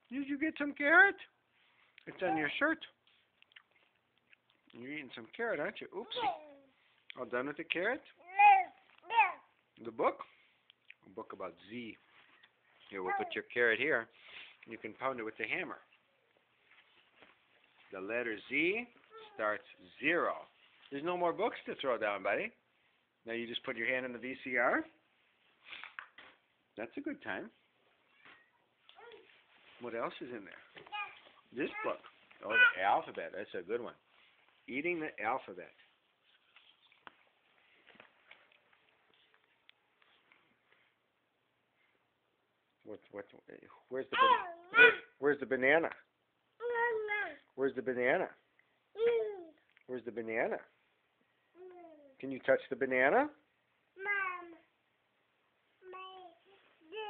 Did you get some carrot? It's on your shirt. You're eating some carrot, aren't you? Oopsie. All done with the carrot? The book? A book about Z. Here, we'll put your carrot here. You can pound it with the hammer. The letter Z starts 0. There's no more books to throw down, buddy. Now you just put your hand in the VCR. That's a good time. What else is in there? This book. Oh, the alphabet. That's a good one. Eating the alphabet. Where's the banana? Where's the banana? Where's the banana? Can you touch the banana?